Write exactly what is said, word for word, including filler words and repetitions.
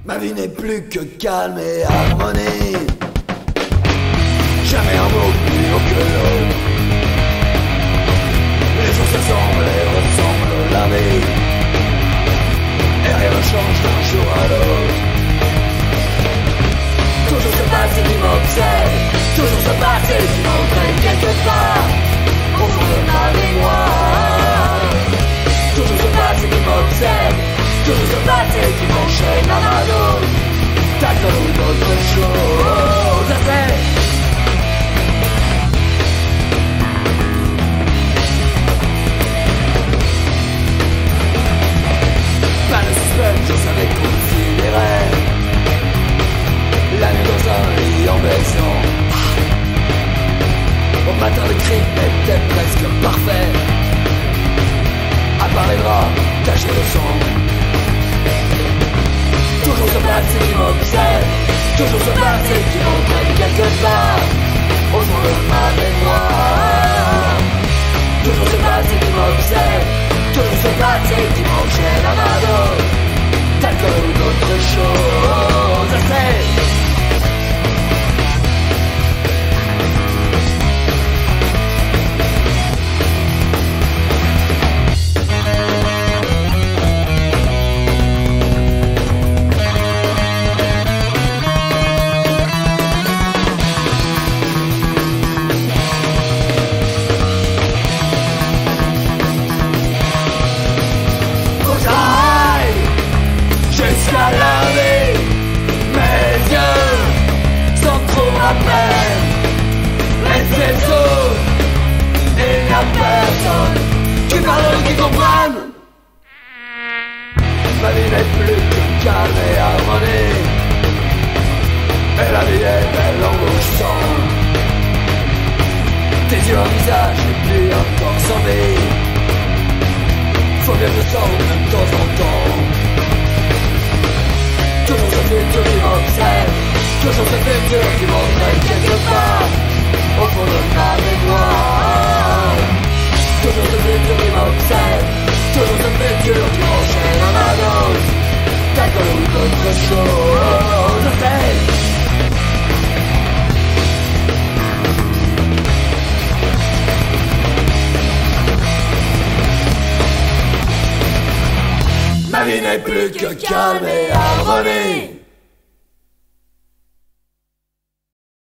Ma vie n'est plus que calme et harmonie. Jamais un mot plus haut que l'autre. Les jours s'assemblent et ressemblent la vie. Et rien ne change d'un jour à l'autre. Toujours se passe et qui m'obsède. Toujours se passe et qui m'entraîne quelque part au fond de ma mémoire. Toujours se passe et qui m'obsède. Toujours se passe et qui m'enchaîne à ma dose. D'alcool ou d'autre chose à faire. Pas de suspense, je savais considérer la nuit dans un lit en maison. Au matin le crime était presque parfait. À part les draps, tachés de sang. Toujours se passe et qui m'obsède. Toujours se passe et qui m'entraîne quelque part au fond de ma mémoire. Toujours se passe et qui m'obsède. Toujours se passe et qui m'enchaîne à ma dose d'alcool ou d'autre chose à faire. Jusqu'à laver mes yeux sans trop à peine. Les autres, il n'y a personne qui parle, qui comprenne. Ma vie n'est plus que calme et harmonie. Et la vie est belle embauchante. Tes yeux, un visage et puis un corps sans vie. Faut bien que ça de temps en temps. Toujours ce futur qui m'obsède. Toujours ce futur qui m'entraîne quelque part au fond de ma mémoire. Toujours ce futur qui m'obsède. Toujours ce futur qui m'enchaîne à ma dose d'alcool ou d'autre chose à faire. Ma vie n'est plus que calme et harmonie.